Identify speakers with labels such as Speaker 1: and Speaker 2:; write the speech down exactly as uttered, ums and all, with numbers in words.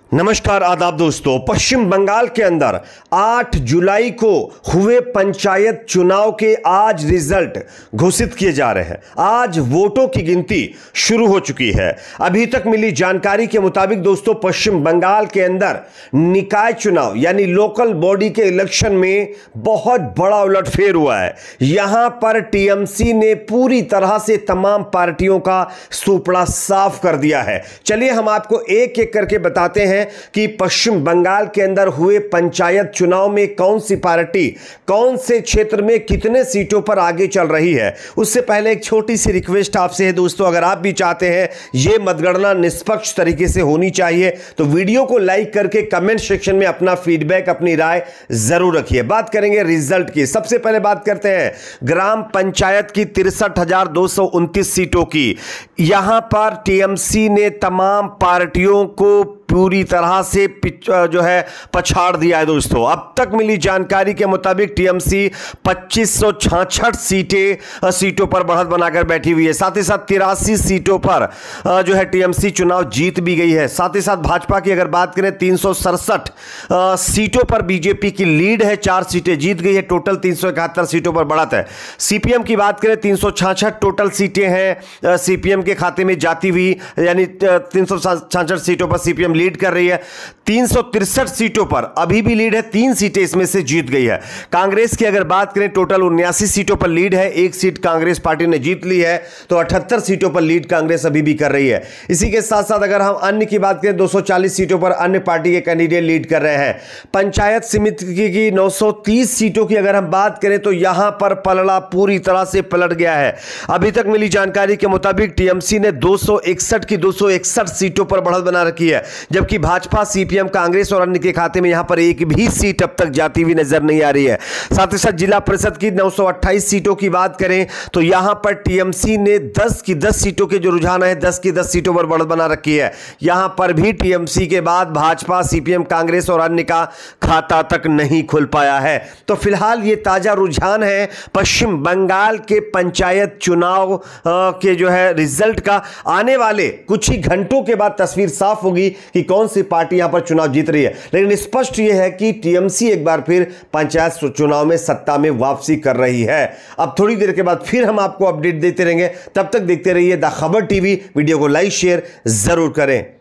Speaker 1: नमस्कार आदाब दोस्तों। पश्चिम बंगाल के अंदर आठ जुलाई को हुए पंचायत चुनाव के आज रिजल्ट घोषित किए जा रहे हैं। आज वोटों की गिनती शुरू हो चुकी है। अभी तक मिली जानकारी के मुताबिक दोस्तों पश्चिम बंगाल के अंदर निकाय चुनाव यानी लोकल बॉडी के इलेक्शन में बहुत बड़ा उलटफेर हुआ है। यहां पर टीएमसी ने पूरी तरह से तमाम पार्टियों का सूपड़ा साफ कर दिया है। चलिए हम आपको एक एक करके बताते हैं कि पश्चिम बंगाल के अंदर हुए पंचायत चुनाव में कौन सी पार्टी कौन से क्षेत्र में कितने सीटों पर आगे चल रही है। उससे पहले एक छोटी सी रिक्वेस्ट आपसे है दोस्तों, अगर आप भी चाहते हैं यह मतगणना निष्पक्ष तरीके से होनी चाहिए तो वीडियो को लाइक करके कमेंट सेक्शन में अपना फीडबैक अपनी राय जरूर रखिए। बात करेंगे रिजल्ट की। सबसे पहले बात करते हैं ग्राम पंचायत की तिरसठ हजार दो सौ उनतीस सीटों की। यहां पर टीएमसी ने तमाम पार्टियों को पूरी तरह से जो है पछाड़ दिया है दोस्तों। अब तक मिली जानकारी के मुताबिक टीएमसी पच्चीस सौ छियासठ सीटें सीटों पर बढ़त बनाकर बैठी हुई है। साथ ही साथ तिरासी सीटों पर जो है टीएमसी चुनाव जीत भी गई है। साथ ही साथ भाजपा की अगर बात करें तीन सौ सड़सठ सीटों पर बीजेपी की लीड है, चार सीटें जीत गई है। टोटल तीन सौ इकहत्तर सीटों पर बढ़त है। सीपीएम की बात करें तीन सौ छियासठ टोटल सीटें हैं सीपीएम के खाते में जाती हुई, यानी तीन सौ छियासठ सीटों पर सीपीएम लीड कर रही है। तीन सौ तिरसठ सीटों पर अभी भी लीड है, तीन सीटें इसमें से जीत गई है। कांग्रेस की अगर बात करें टोटल उन्यासी सीटों पर लीड है, एक सीट कांग्रेस पार्टी ने जीत ली है, तो अठहत्तर सीटों पर लीड कांग्रेस अभी भी कर रही है। इसी के साथ साथ अगर हम अन्य की बात करें दो सौ चालीस सीटों पर अन्य पार्टी के कैंडिडेट लीड कर रहे हैं। पंचायत समिति की नौ सौ तीस सीटों की अगर हम बात करें तो यहां पर पलड़ा पूरी तरह से पलट गया है। अभी तक मिली जानकारी के मुताबिक टीएमसी ने दो सौ इकसठ की दो सौ इकसठ सीटों पर बढ़त बना रखी है, जबकि भाजपा, सीपीएम, कांग्रेस और अन्य के खाते में यहां पर एक भी सीट अब तक जाती हुई नजर नहीं आ रही है। साथ ही साथ जिला परिषद की नौ सौ अट्ठाईस सीटों की बात करें तो यहां पर टीएमसी ने दस की दस सीटों के जो रुझान है दस की दस सीटों पर बढ़त बना रखी है। यहां पर भी टीएमसी के बाद भाजपा, सीपीएम, कांग्रेस और अन्य का खाता तक नहीं खुल पाया है। तो फिलहाल ये ताजा रुझान है पश्चिम बंगाल के पंचायत चुनाव के जो है रिजल्ट का। आने वाले कुछ ही घंटों के बाद तस्वीर साफ होगी कि कौन सी पार्टी यहां पर चुनाव जीत रही है। लेकिन स्पष्ट यह है कि टीएमसी एक बार फिर पंचायत चुनाव में सत्ता में वापसी कर रही है। अब थोड़ी देर के बाद फिर हम आपको अपडेट देते रहेंगे। तब तक देखते रहिए द खबर टीवी। वीडियो को लाइक शेयर जरूर करें।